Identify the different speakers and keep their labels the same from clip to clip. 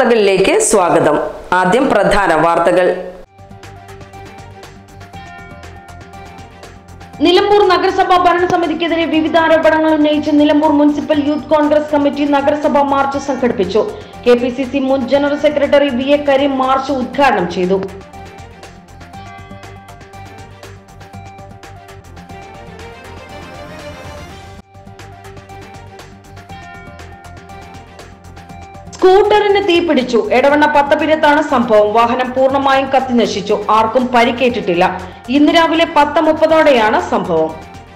Speaker 1: വാർത്തകളിലേക്ക് സ്വാഗതം. ആദ്യം പ്രധാന വാർത്തകൾ.
Speaker 2: നിലമ്പൂർ നഗരസഭാ ഭരണസമിതിക്കെതിരെ വിവിധ ആരോപണങ്ങൾ ഉന്നയിച്ച് Nilambur municipal youth Congress committee നഗരസഭാ മാർച്ച് സംഘടിപ്പിച്ചു. കെപിസിസി മുൻ general secretary V A. Kareem march ഉദ്ഘാടനം ചെയ്തു. സ്കൂട്ടറിന് തീപിടിച്ചു. എടവണ്ണ പത്തപിരത്താണ് സംഭവം. വാഹനം പൂർണ്ണമായും കത്തിനശിച്ചു. ആർക്കും പരിക്കേറ്റിട്ടില്ല. ഇന്ന് രാവിലെ 10:30 സംഭവം.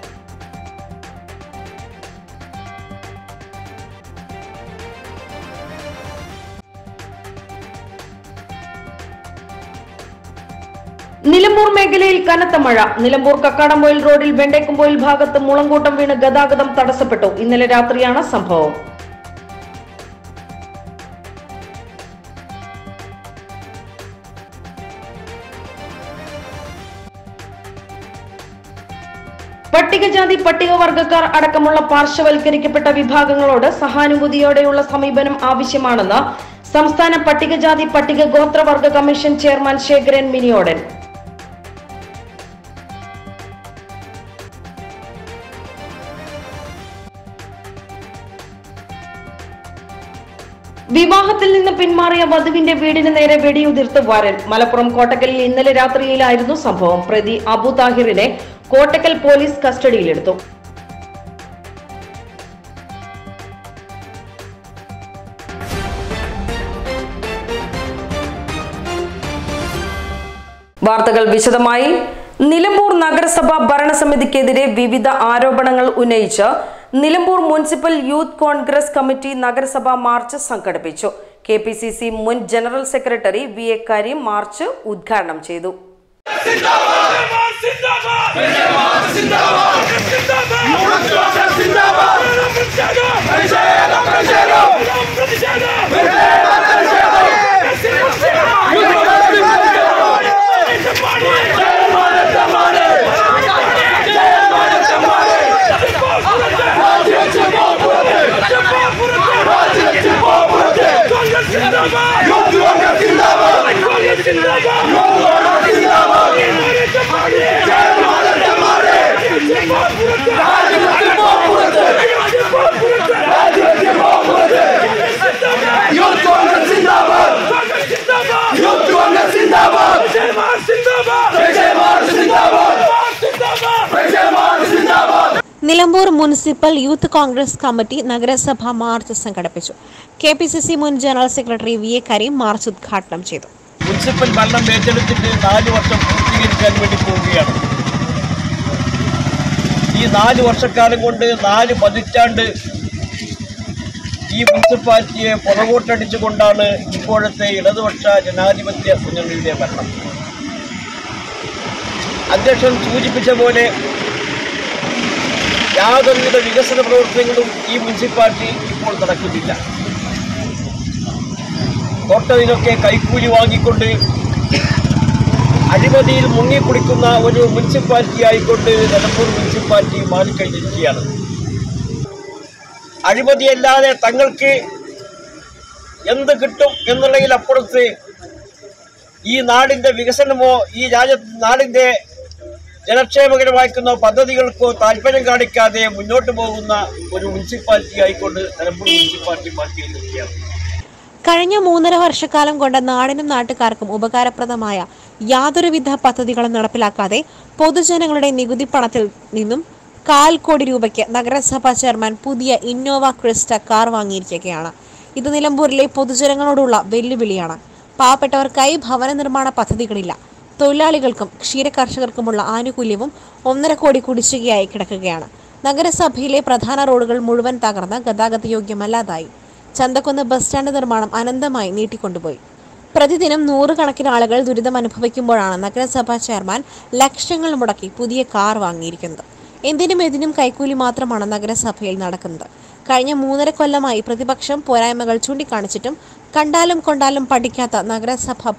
Speaker 2: നിലമ്പൂർ മേഖലയിൽ കനത്ത മഴ. നിലമ്പൂർ കക്കാടംപൊയിൽ റോഡിൽ വെണ്ടേക്കുംപൊയിൽ ഭാഗത്ത് മുളങ്കൂട്ടം വീണ് ഗതാഗതം തടസ്സപ്പെട്ടു. ഇന്നലെ രാത്രിയാണ് സംഭവം. പട്ടികജാതി പട്ടികവർഗക്കാർ അടക്കമുള്ള പാർശ്വവൽക്കരിക്കപ്പെട്ട വിഭാഗങ്ങളോട് സഹാനുഭൂതിയോടെയുള്ള സമീപനം ആവശ്യമാണെന്ന് സംസ്ഥാന പട്ടികജാതി പട്ടിക ഗോത്രവർഗ കമ്മീഷൻ ചെയർമാൻ ശേഖരൻ മിനിയോടൻ. വിവാഹത്തിൽ നിന്ന് പിന്മാറിയ വധുവിന്റെ വീടിന് നേരെ വെടിയുതിർത്ത് വാരൻ. മലപ്പുറം കോട്ടക്കലിൽ ഇന്നലെ രാത്രിയിലായിരുന്നു സംഭവം. പ്രതി അബു താഹിറിനെ കോട്ടക്കൽ പോലീസ് കസ്റ്റഡിയിലെടുത്തു.
Speaker 1: വാർത്തകൾ വിശദമായി. നിലമ്പൂർ നഗരസഭാ ഭരണസമിതിക്കെതിരെ വിവിധ ആരോപണങ്ങൾ ഉന്നയിച്ച് Nilambur municipal youth Congress committee നഗരസഭാ മാർച്ച് സംഘടിപ്പിച്ചു. കെപിസിസി മുൻ general secretary V A. Kareem march ഉദ്ഘാടനം ചെയ്തു.
Speaker 3: Nilambur municipal youth Congress committee നഗരസഭാ മാർച്ച് സംഘടിപ്പിച്ചു. കെപിസിസി മുൻ general secretary V A. Kareem march ഉദ്ഘാടനം ചെയ്തു.
Speaker 4: മുനിസിപ്പൽ ഭരണം ഏറ്റെടുത്തിട്ട് 4 വർഷം പൂർത്തീകരിക്കാൻ വേണ്ടി പോവുകയാണ്. ഈ 4 വർഷക്കാലം കൊണ്ട് 4 പതിറ്റാണ്ട് ഈ മുനിസിപ്പാലിറ്റിയെ പുറകോട്ടടിച്ചുകൊണ്ടാണ് ഇപ്പോഴത്തെ ഇടതുപക്ഷ ജനാധിപത്യ മുന്നണിയുടെ ഭരണം. അധ്യക്ഷൻ സൂചിപ്പിച്ച പോലെ യാതൊരുവിധ വികസന പ്രവർത്തനങ്ങളും ഈ മുനിസിപ്പാലിറ്റി ഇപ്പോൾ നടക്കുന്നില്ല. തൊട്ടതിനൊക്കെ കൈക്കൂലി വാങ്ങിക്കൊണ്ട് അഴിമതിയിൽ മുങ്ങിക്കുടിക്കുന്ന ഒരു മുനിസിപ്പാലിറ്റി ആയിക്കൊണ്ട് നിലമ്പൂർ മുനിസിപ്പാലിറ്റി മാറിക്കഴിഞ്ഞിരിക്കുകയാണ്. അഴിമതിയല്ലാതെ തങ്ങൾക്ക് എന്ത് കിട്ടും എന്നുള്ളതിലപ്പുറത്ത് ഈ നാടിൻ്റെ വികസനമോ ഈ നാടിൻ്റെ ജനക്ഷേമകരമാക്കുന്ന പദ്ധതികൾക്കോ താല്പര്യം കാണിക്കാതെ മുന്നോട്ട് പോകുന്ന ഒരു മുനിസിപ്പാലിറ്റി ആയിക്കൊണ്ട് നിലമ്പൂർ മുനിസിപ്പാലിറ്റി മാറ്റിയിരിക്കുകയാണ്.
Speaker 3: കഴിഞ്ഞ 3.5 വർഷക്കാലം കൊണ്ട് നാടിനും നാട്ടുകാർക്കും ഉപകാരപ്രദമായ യാതൊരുവിധ പദ്ധതികളും നടപ്പിലാക്കാതെ പൊതുജനങ്ങളുടെ നികുതി പണത്തിൽ നിന്നും 1/4 കോടി രൂപയ്ക്ക് നഗരസഭാ ചെയർമാൻ പുതിയ ഇന്നോവ ക്രിസ്റ്റ കാർ വാങ്ങിയിരിക്കുകയാണ്. ഇത് നിലമ്പൂരിലെ പൊതുജനങ്ങളോടുള്ള വെല്ലുവിളിയാണ്. പാവപ്പെട്ടവർക്കായി ഭവന നിർമ്മാണ പദ്ധതികളില്ല. തൊഴിലാളികൾക്കും ക്ഷീരകർഷകർക്കുമുള്ള ആനുകൂല്യവും 1.5 കോടി കുടിശ്ശികയായി കിടക്കുകയാണ്. നഗരസഭയിലെ പ്രധാന റോഡുകൾ മുഴുവൻ തകർന്ന് ഗതാഗത യോഗ്യമല്ലാതായി. ചന്തക്കുന്ന് ബസ് സ്റ്റാൻഡ് നിർമ്മാണം അനന്തമായി നീട്ടിക്കൊണ്ടുപോയി. പ്രതിദിനം 100 കണക്കിന് ആളുകൾ ദുരിതം അനുഭവിക്കുമ്പോഴാണ് നഗരസഭാ ചെയർമാൻ ലക്ഷങ്ങൾ മുടക്കി പുതിയ കാർ വാങ്ങിയിരിക്കുന്നത്. എന്തിനും ഏതിനും കൈക്കൂലി മാത്രമാണ് നഗരസഭയിൽ നടക്കുന്നത്. കഴിഞ്ഞ 3.5 കൊല്ലമായി പ്രതിപക്ഷം പോരായ്മകൾ ചൂണ്ടിക്കാണിച്ചിട്ടും കണ്ടാലും കൊണ്ടാലും പഠിക്കാത്ത നഗരസഭാ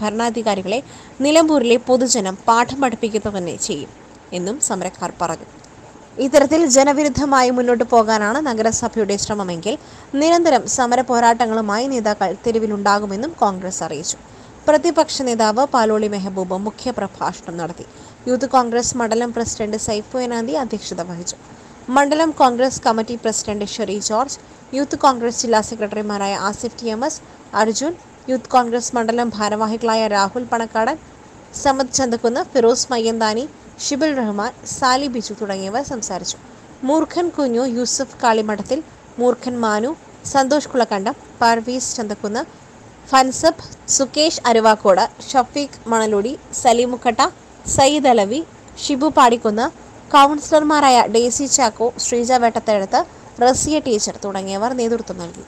Speaker 3: ഇത്തരത്തിൽ ജനവിരുദ്ധമായി മുന്നോട്ടു പോകാനാണ് നഗരസഭയുടെ ശ്രമമെങ്കിൽ നിരന്തരം സമര പോരാട്ടങ്ങളുമായി നേതാക്കൾ തെരുവിലുണ്ടാകുമെന്നും കോൺഗ്രസ് അറിയിച്ചു. പ്രതിപക്ഷ നേതാവ് പാലോളി മെഹബൂബ് മുഖ്യപ്രഭാഷണം നടത്തി. യൂത്ത് കോൺഗ്രസ് മണ്ഡലം പ്രസിഡന്റ് സൈഫു എനാന്തി അധ്യക്ഷത വഹിച്ചു. മണ്ഡലം Congress committee president Sheri George, youth Congress ജില്ലാ സെക്രട്ടറിമാരായ ആസിഫ് TMS, അർജുൻ, യൂത്ത് കോൺഗ്രസ് മണ്ഡലം ഭാരവാഹികളായ രാഹുൽ പണക്കാടൻ, സമദ് ചന്തക്കുന്ന്, ഫിറോസ് മയ്യന്താനി, ഷിബിൽ റഹ്മാൻ, സാലി ബിജു തുടങ്ങിയവർ സംസാരിച്ചു. മൂർഖൻ കുഞ്ഞു, യൂസഫ് കാളിമഠത്തിൽ, മൂർഖൻ മാനു, സന്തോഷ് കുളക്കണ്ടം, പാർവീസ് ചന്തക്കുന്ന്, ഫൻസബ്, സുകേഷ് അരുവാക്കോട്, ഷഫീഖ് മണലുടി, സലീമുക്കട്ട, സയ്യിദ് അലവി, ഷിബു പാടിക്കുന്ന്, കൗൺസിലർമാരായ ഡേസി ചാക്കോ, ശ്രീജ വെട്ടത്തെഴുത്ത്, റസിയ ടീച്ചർ തുടങ്ങിയവർ നേതൃത്വം നൽകി.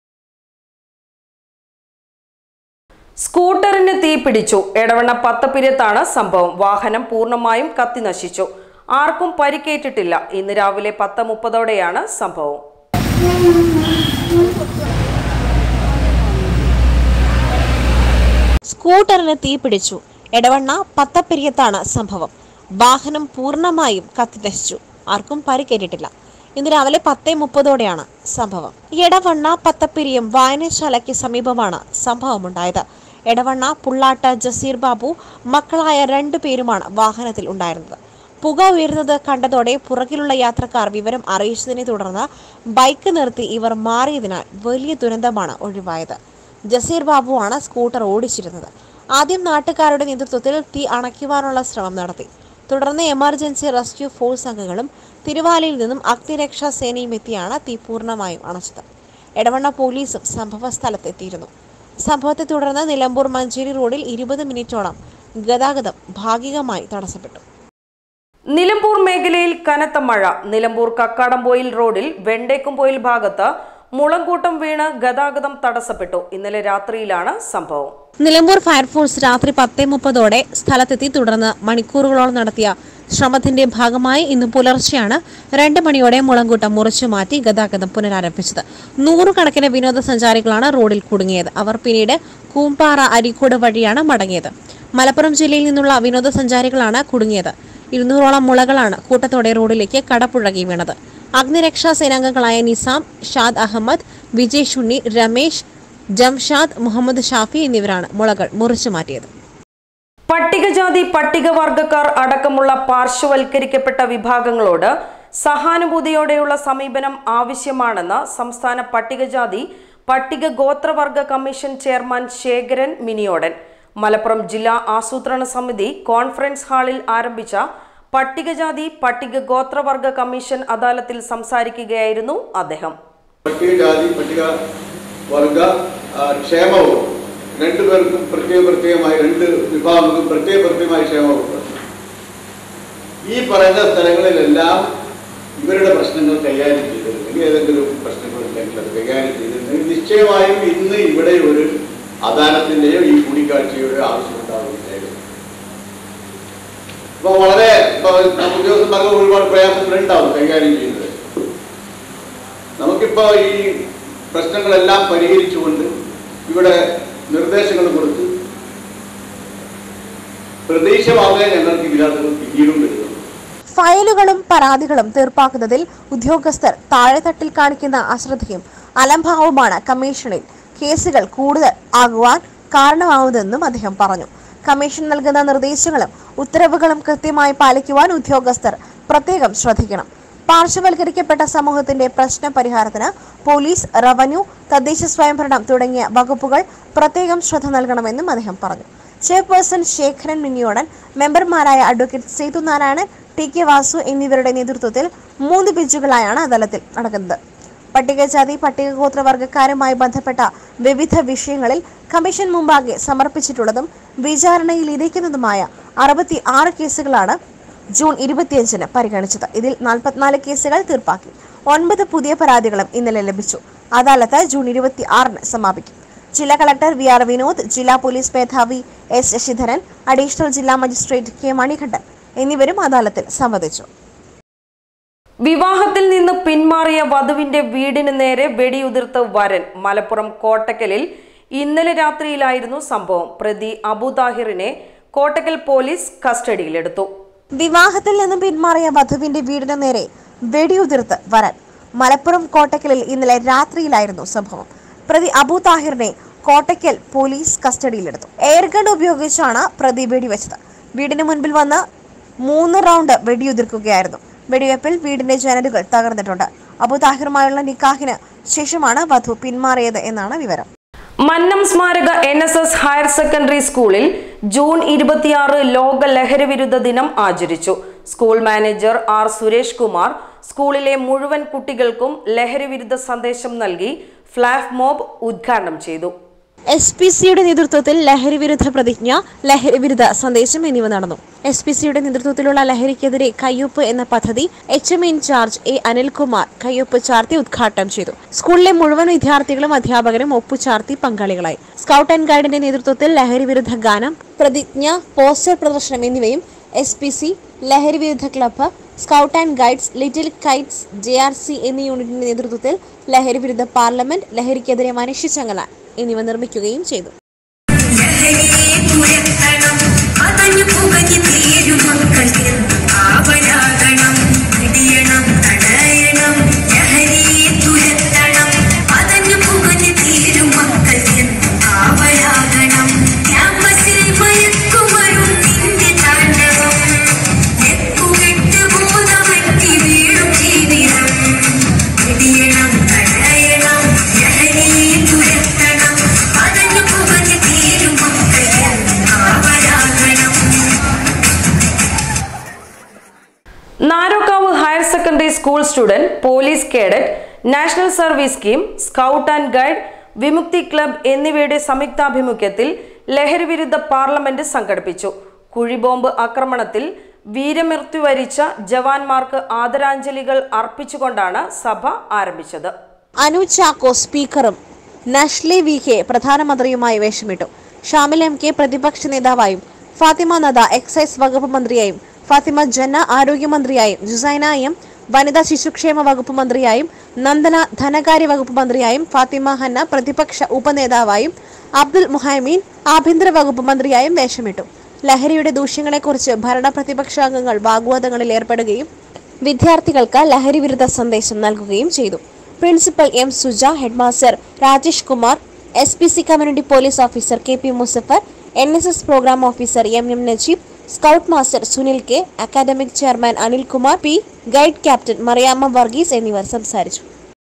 Speaker 1: സ്കൂട്ടറിന് തീപിടിച്ചു. എടവണ്ണ പത്തപ്പിരത്താണ് സംഭവം. വാഹനം പൂർണ്ണമായും കത്തിനശിച്ചു. ആർക്കും പരിക്കേറ്റിട്ടില്ല. ഇന്ന് രാവിലെ 10:30 സംഭവം.
Speaker 3: സ്കൂട്ടറിന് തീപിടിച്ചു. എടവണ്ണ പത്തപ്പിരിയത്താണ് സംഭവം. വാഹനം പൂർണ്ണമായും കത്തിനശിച്ചു. ആർക്കും പരിക്കേറ്റിട്ടില്ല. ഇന്ന് രാവിലെ 10:30 സംഭവം. എടവണ്ണ പത്തപ്പിരിയം വായനശാലയ്ക്ക് സമീപമാണ് സംഭവമുണ്ടായത്. എടവണ്ണ പുള്ളാട്ട് ജസീർ ബാബു മക്കളായ 2 പേരുമാണ് വാഹനത്തിൽ ഉണ്ടായിരുന്നത്. പുക ഉയരുന്നത് കണ്ടതോടെ പുറകിലുള്ള യാത്രക്കാർ വിവരം അറിയിച്ചതിനെ തുടർന്ന് ബൈക്ക് നിർത്തി ഇവർ മാറിയതിനാൽ വലിയ ദുരന്തമാണ് ഒഴിവായത്. ജസീർ ബാബുവാണ് സ്കൂട്ടർ ഓടിച്ചിരുന്നത്. ആദ്യം നാട്ടുകാരുടെ നേതൃത്വത്തിൽ തീ അണയ്ക്കുവാനുള്ള ശ്രമം നടത്തി. തുടർന്ന് എമർജൻസി റെസ്ക്യൂ ഫോഴ്സ് അംഗങ്ങളും തിരുവാലയിൽ നിന്നും അഗ്നിരക്ഷാ സേനയും എത്തിയാണ് തീ പൂർണ്ണമായും അണച്ചത്. എടവണ്ണ പോലീസും സംഭവ സ്ഥലത്തെത്തിയിരുന്നു. സംഭവത്തെ തുടർന്ന് നിലമ്പൂർ മഞ്ചേരി റോഡിൽ 20 മിനിറ്റോളം ഗതാഗതം ഭാഗികമായി തടസ്സപ്പെട്ടു.
Speaker 1: നിലമ്പൂർ മേഖലയിൽ കനത്ത മഴ. നിലമ്പൂർ കക്കാടംപോയിൽ റോഡിൽ വെണ്ടേക്കുംപോയിൽ ഭാഗത്ത് മുളങ്കൂട്ടം വീണ് ഗതാഗതം തടസ്സപ്പെട്ടു. ഇന്നലെ രാത്രിയിലാണ് സംഭവം.
Speaker 3: നിലമ്പൂർ ഫയർഫോഴ്സ് രാത്രി 10:30 സ്ഥലത്തെത്തി. തുടർന്ന് മണിക്കൂറുകളോളം നടത്തിയ ശ്രമത്തിന്റെ ഭാഗമായി ഇന്ന് പുലർച്ചെയാണ് 2 മണിയോടെ മുളങ്കൂട്ടം മുറിച്ചു മാറ്റി ഗതാഗതം പുനരാരംഭിച്ചത്. 100 കണക്കിന് വിനോദസഞ്ചാരികളാണ് റോഡിൽ കുടുങ്ങിയത്. അവർ പിന്നീട് കൂമ്പാറ അരീക്കോട് വഴിയാണ് മടങ്ങിയത്. മലപ്പുറം ജില്ലയിൽ നിന്നുള്ള വിനോദസഞ്ചാരികളാണ് കുടുങ്ങിയത്. 200ഓളം മുളകളാണ് കൂട്ടത്തോടെ റോഡിലേക്ക് കടപുഴകി വീണത്. അഗ്നിരക്ഷാ സേനാംഗങ്ങളായ നിസാം, ഷാദ് അഹമ്മദ്, വിജയ് ഷുണ്ണി, രമേശ്, ജംഷാദ്, മുഹമ്മദ് ഷാഫി എന്നിവരാണ് മുളകൾ മുറിച്ചു മാറ്റിയത്.
Speaker 1: പട്ടികജാതി പട്ടികവർഗക്കാർ അടക്കമുള്ള പാർശ്വവൽക്കരിക്കപ്പെട്ട വിഭാഗങ്ങളോട് സഹാനുഭൂതിയോടെയുള്ള സമീപനം ആവശ്യമാണെന്ന് സംസ്ഥാന പട്ടികജാതി പട്ടിക ഗോത്രവർഗ കമ്മീഷൻ ചെയർമാൻ ശേഖരൻ മിനിയോടൻ മലപ്പുറം ജില്ലാ ആസൂത്രണ സമിതി കോൺഫറൻസ് ഹാളിൽ ആരംഭിച്ച പട്ടികജാതി പട്ടിക ഗോത്രവർഗ കമ്മീഷൻ അദാലത്തിൽ സംസാരിക്കുകയായിരുന്നു അദ്ദേഹം.
Speaker 5: പട്ടികജാതി പട്ടിക വർഗ ക്ഷേമവും രണ്ടുപേർക്കും പ്രത്യേകമായി 2 വിഭാഗങ്ങൾക്കും പ്രത്യേകമായി ക്ഷേമവും. ഈ പറയുന്ന സ്ഥലങ്ങളിലെല്ലാം ഇവരുടെ പ്രശ്നങ്ങൾ കൈകാര്യം ചെയ്തിരുന്നെങ്കിൽ, ഏതെങ്കിലും പ്രശ്നങ്ങളുണ്ടെങ്കിൽ അത് കൈകാര്യം ചെയ്തിരുന്നെങ്കിൽ നിശ്ചയമായും ഇന്ന് ഇവിടെ ഒരു അദാലത്തിന്റെയോ ഈ കൂടിക്കാഴ്ചയുടെയോ ആവശ്യമുണ്ടാവുകയായിരുന്നു. അപ്പോൾ വളരെ ഉദ്യോഗസ്ഥന്മാർക്ക് ഒരുപാട് പ്രയാസങ്ങളുണ്ടാവും കൈകാര്യം ചെയ്യുന്നത്. നമുക്കിപ്പോൾ ഈ പ്രശ്നങ്ങളെല്ലാം പരിഹരിച്ചുകൊണ്ട് ഇവിടെ നിർദ്ദേശങ്ങൾ കൊടുത്ത് പ്രതീക്ഷ മാത്രമേ ഞങ്ങൾക്ക് ഇതിനകത്ത് പിന്നീടും വരുന്നു.
Speaker 3: ഫയലുകളും പരാതികളും തീർപ്പാക്കുന്നതിൽ ഉദ്യോഗസ്ഥർ താഴെത്തട്ടിൽ കാണിക്കുന്ന അശ്രദ്ധയും അലംഭാവവുമാണ് കമ്മീഷനിൽ കേസുകൾ കൂടുതൽ ആകുവാൻ കാരണമാവുന്നതെന്നും അദ്ദേഹം പറഞ്ഞു. കമ്മീഷൻ നൽകുന്ന നിർദ്ദേശങ്ങളും ഉത്തരവുകളും കൃത്യമായി പാലിക്കുവാൻ ഉദ്യോഗസ്ഥർ പ്രത്യേകം ശ്രദ്ധിക്കണം. പാർശ്വവൽക്കരിക്കപ്പെട്ട സമൂഹത്തിന്റെ പ്രശ്ന പരിഹാരത്തിന് പോലീസ്, റവന്യൂ, തദ്ദേശ സ്വയംഭരണം തുടങ്ങിയ വകുപ്പുകൾ പ്രത്യേകം ശ്രദ്ധ നൽകണമെന്നും അദ്ദേഹം പറഞ്ഞു. ചെയർപേഴ്സൺ ശേഖരൻ മിനിയോടൻ, മെമ്പർമാരായ അഡ്വക്കേറ്റ് സേതു നാരായണൻ, TK വാസു എന്നിവരുടെ നേതൃത്വത്തിൽ 3 ബെഞ്ചുകളായാണ് അദാലത്തിൽ നടക്കുന്നത്. പട്ടികജാതി പട്ടികഗോത്രവർഗക്കാരുമായി ബന്ധപ്പെട്ട വിവിധ വിഷയങ്ങളിൽ കമ്മീഷൻ മുമ്പാകെ സമർപ്പിച്ചിട്ടുള്ളതും വിചാരണയിൽ ഇരിക്കുന്നതുമായ 66 കേസുകളാണ് ജൂൺ 25-ന് പരിഗണിച്ചത്. ഇതിൽ 44 കേസുകൾ തീർപ്പാക്കി. 9 പുതിയ പരാതികളും ഇന്നലെ ലഭിച്ചു. അദാലത്ത് ജൂൺ 26-ന് സമാപിക്കും. ജില്ലാ കളക്ടർ VR വിനോദ്, ജില്ലാ പോലീസ് മേധാവി S ശശിധരൻ, അഡീഷണൽ ജില്ലാ മജിസ്ട്രേറ്റ് K മണികണ്ഠൻ എന്നിവരും അദാലത്തിൽ സംബന്ധിച്ചു.
Speaker 1: വിവാഹത്തിൽ നിന്ന് പിന്മാറിയ വധുവിന്റെ വീടിന് നേരെ വെടിയുതിർത്ത് വരൻ. മലപ്പുറം കോട്ടക്കലിൽ ഇന്നലെ രാത്രിയിലായിരുന്നു സംഭവം. പ്രതി അബു താഹിറിനെ കോട്ടക്കൽ പോലീസ് കസ്റ്റഡിയിലെടുത്തു.
Speaker 3: വിവാഹത്തിൽ നിന്നും പിന്മാറിയ വധുവിന്റെ വീടിന് നേരെ വെടിയുതിർത്ത് വരൻ. മലപ്പുറം കോട്ടക്കലിൽ ഇന്നലെ രാത്രിയിലായിരുന്നു സംഭവം. പ്രതി അബു താഹിറിനെ കോട്ടക്കൽ പോലീസ് കസ്റ്റഡിയിലെടുത്തു. എയർഗൺ ഉപയോഗിച്ചാണ് പ്രതി വെടിവെച്ചത്. വീടിന് മുൻപിൽ വന്ന് 3 റൗണ്ട് വെടിയുതിർക്കുകയായിരുന്നു. വെടിവെപ്പിൽ വീടിന്റെ ജനലുകൾ തകർന്നിട്ടുണ്ട്. അബു താഹിറുമായുള്ള നിക്കാഹിന് ശേഷമാണ് വധു പിന്മാറിയത് എന്നാണ് വിവരം.
Speaker 1: മന്നം സ്മാരക NSS ഹയർ സെക്കൻഡറി സ്കൂളിൽ ജൂൺ 26 ലോക ലഹരിവിരുദ്ധ ദിനം ആചരിച്ചു. School manager R. Suresh Kumar സ്കൂളിലെ മുഴുവൻ കുട്ടികൾക്കും ലഹരിവിരുദ്ധ സന്ദേശം നൽകി ഫ്ലാഷ് മോബ് ഉദ്ഘാടനം ചെയ്തു.
Speaker 3: SPCയുടെ നേതൃത്വത്തിൽ ലഹരിവിരുദ്ധ പ്രതിജ്ഞ, ലഹരിവിരുദ്ധ സന്ദേശം എന്നിവ നടന്നു. SPCയുടെ നേതൃത്വത്തിലുള്ള ലഹരിക്കെതിരെ കയ്യൊപ്പ് എന്ന പദ്ധതി HM ഇൻചാർജ് A. അനിൽകുമാർ കയ്യൊപ്പ് ചാർത്തി ഉദ്ഘാടനം ചെയ്തു. സ്കൂളിലെ മുഴുവൻ വിദ്യാർത്ഥികളും അധ്യാപകരും ഒപ്പുചാർത്തി പങ്കാളികളായി. സ്കൗട്ട് ആൻഡ് ഗൈഡിന്റെ നേതൃത്വത്തിൽ ലഹരിവിരുദ്ധ ഗാനം, പ്രതിജ്ഞ, പോസ്റ്റർ പ്രദർശനം എന്നിവയും SPC, ലഹരിവിരുദ്ധ club, scout and guides, little kites, JRC എന്നീ യൂണിറ്റിന്റെ നേതൃത്വത്തിൽ ലഹരിവിരുദ്ധ പാർലമെന്റ്, ലഹരിക്കെതിരെ മനുഷ്യചങ്ങല എന്നിവ നിർമ്മിക്കുകയും ചെയ്തു.
Speaker 1: Narokkavu higher secondary school student, police cadet, national service scheme, scout and guide, Vimukthi club എന്നിവയുടെ സംയുക്താഭിമുഖ്യത്തിൽ ലഹരിവിരുദ്ധ പാർലമെന്റ് സംഘടിപ്പിച്ചു. കുഴിബോംബ് ആക്രമണത്തിൽ വീരമൃത്യു വരിച്ച ജവാന്മാർക്ക് ആദരാഞ്ജലികൾ അർപ്പിച്ചുകൊണ്ടാണ് സഭ ആരംഭിച്ചത്.
Speaker 3: അനു ചാക്കോ സ്പീക്കറും നഷ്ലി VK പ്രധാനമന്ത്രിയുമായി വേഷമിട്ടു. ഷാമിൽ MK പ്രതിപക്ഷ നേതാവായും, ഫാത്തിമ നദ എക്സൈസ് വകുപ്പ് മന്ത്രിയായും, ഫാത്തിമ ജന്ന ആരോഗ്യമന്ത്രിയായും, ജുസൈന M വനിതാ ശിശുക്ഷേമ വകുപ്പ് മന്ത്രിയായും, നന്ദന ധനകാര്യ വകുപ്പ് മന്ത്രിയായും, ഫാത്തിമ ഹന്ന പ്രതിപക്ഷ ഉപനേതാവായും, അബ്ദുൽ മുഹൈമീൻ ആഭ്യന്തര വകുപ്പ് മന്ത്രിയായും വേഷമിട്ടു. ലഹരിയുടെ ദൂഷ്യങ്ങളെക്കുറിച്ച് ഭരണ പ്രതിപക്ഷാംഗങ്ങൾ വാഗ്വാദങ്ങളിൽ ഏർപ്പെടുകയും വിദ്യാർത്ഥികൾക്ക് ലഹരിവിരുദ്ധ സന്ദേശം നൽകുകയും ചെയ്തു. Principal M Suja, headmaster Rajesh Kumar, SPC community police officer KP Muzafar, NSS programme officer MM Najeeb, scout master Sunil K, academic chairman Anilkumar P, guide captain Mariyamma Varghese എന്നിവർ സംസാരിച്ചു.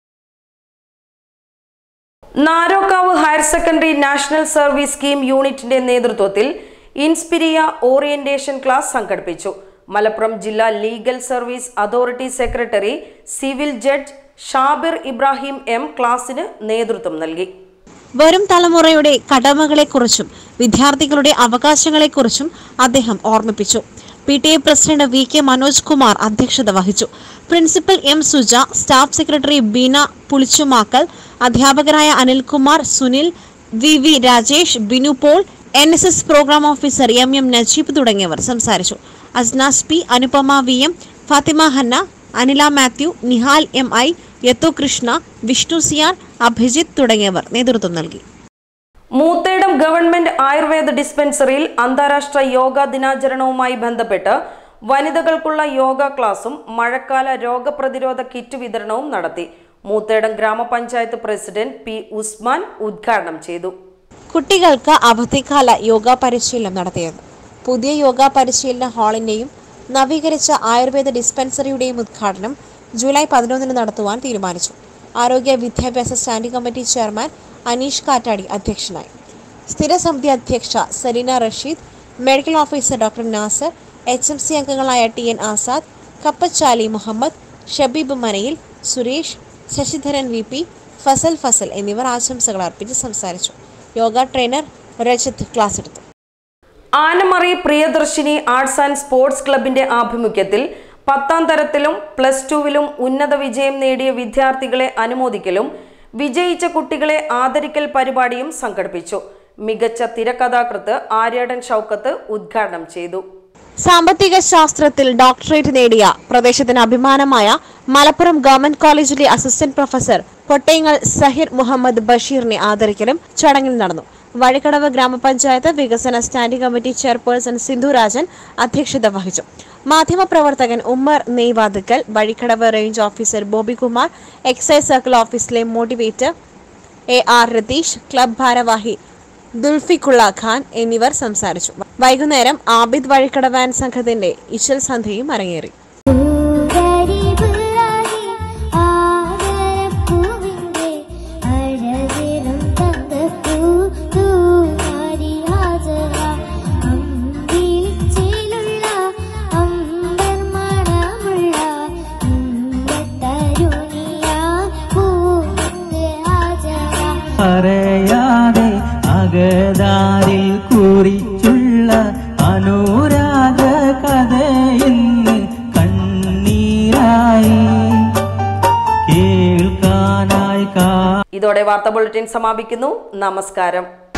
Speaker 1: Narokkavu higher secondary national service scheme യൂണിറ്റിന്റെ നേതൃത്വത്തിൽ ഇൻസ്പിരിയ ഓറിയന്റേഷൻ ക്ലാസ് സംഘടിപ്പിച്ചു. മലപ്പുറം ജില്ലാ legal service authority secretary civil judge Shabir Ibrahim M ക്ലാസിന് നേതൃത്വം നൽകി.
Speaker 3: വരും തലമുറയുടെ കടമകളെക്കുറിച്ചും വിദ്യാർത്ഥികളുടെ അവകാശങ്ങളെക്കുറിച്ചും അദ്ദേഹം ഓർമ്മിപ്പിച്ചു. PTA president VK Manoj Kumar അധ്യക്ഷത വഹിച്ചു. Principal M Suja, staff secretary Beena Pulichumakkal, അധ്യാപകരായ Anilkumar, Sunil, VV Rajesh, Binu Paul, NSS programme officer MM Najeeb തുടങ്ങിയവർ സംസാരിച്ചു. Asnas P, Anupama VM, Fathima Hanna, Anila Mathew, Nihal MI, Yathu Krishna, Vishnu Siyar, Abhijith തുടങ്ങിയവർ നേതൃത്വം നൽകി.
Speaker 1: മൂത്തേടം ഗവൺമെന്റ് ആയുർവേദ ഡിസ്പെൻസറിയിൽ അന്താരാഷ്ട്ര യോഗാ ദിനാചരണവുമായി ബന്ധപ്പെട്ട് വനിതകൾക്കുള്ള യോഗ ക്ലാസും മഴക്കാല രോഗപ്രതിരോധ കിറ്റ് വിതരണവും നടത്തി. മൂത്തേടം ഗ്രാമപഞ്ചായത്ത് പ്രസിഡന്റ് P ഉസ്മാൻ ഉദ്ഘാടനം ചെയ്തു.
Speaker 3: കുട്ടികൾക്ക് അവധിക്കാല യോഗ പരിശീലനം നടത്തിയത്. പുതിയ യോഗ പരിശീലന ഹാളിന്റെയും നവീകരിച്ച ആയുർവേദ ഡിസ്പെൻസറിയുടെയും ഉദ്ഘാടനം ജൂലൈ 11 നടത്തുവാൻ തീരുമാനിച്ചു. ആരോഗ്യ വിദ്യാഭ്യാസ സ്റ്റാൻഡിംഗ് കമ്മിറ്റി ചെയർമാൻ അനീഷ് കാറ്റാടി അധ്യക്ഷനായി. സ്ഥിരസമിതി അധ്യക്ഷ Saleena Rasheed, medical officer doctor Nasar, HMC അംഗങ്ങളായ TN ആസാദ്, കപ്പച്ചാലി മുഹമ്മദ്, ഷബീബ് മനയിൽ, സുരേഷ്, ശശിധരൻ VP, ഫസൽ എന്നിവർ ആശംസകൾ അർപ്പിച്ച് സംസാരിച്ചു. യോഗ ട്രെയിനർ രജത് ക്ലാസ് എടുത്തു.
Speaker 1: Anamari Priyadarshini arts and sports ക്ലബിന്റെ ആഭിമുഖ്യത്തിൽ 10ാം തരത്തിലും +2വിലും ഉന്നത വിജയം നേടിയ വിദ്യാർത്ഥികളെ അനുമോദിക്കലും വിജയിച്ച കുട്ടികളെ ആദരിക്കൽ പരിപാടിയും സംഘടിപ്പിച്ചു. മികച്ച തിരക്കഥാകൃത്ത് ആര്യാടൻ ഷൗക്കത്ത് ഉദ്ഘാടനം ചെയ്തു.
Speaker 3: സാമ്പത്തിക ശാസ്ത്രത്തിൽ ഡോക്ടറേറ്റ് നേടിയ പ്രദേശത്തിന് അഭിമാനമായ മലപ്പുറം ഗവൺമെന്റ് കോളേജിലെ അസിസ്റ്റന്റ് പ്രൊഫസർ പൊട്ടേങ്ങൽ സഹിർ മുഹമ്മദ് ബഷീറിനെ ആദരിക്കലും ചടങ്ങിൽ നടന്നു. വഴിക്കടവ് ഗ്രാമപഞ്ചായത്ത് വികസന standing committee chairperson Sindhu Rajan അധ്യക്ഷത വഹിച്ചു. മാധ്യമപ്രവർത്തകൻ Ummer Neyvathukkal, Vazhikkadavu range officer Bobykumar, excise circle ഓഫീസിലെ മോട്ടിവേറ്റർ AR രതീഷ്, ക്ലബ് ഭാരവാഹി ദുൽഫിഖുള്ള ഖാൻ എന്നിവർ സംസാരിച്ചു. വൈകുന്നേരം ആബിദ് വഴിക്കടവ് ആൻഡ് സംഘത്തിന്റെ ഇശൽ സന്ധ്യയും അരങ്ങേറി.
Speaker 6: അറിയാതെ അകതാരിൽ കുറിച്ചുള്ള അനുരാഗ കഥയിൽ കണ്ണീരായി കേൾക്കാനായി.
Speaker 1: ഇതോടെ വാർത്താ ബുള്ളറ്റിൻ സമാപിക്കുന്നു. നമസ്കാരം.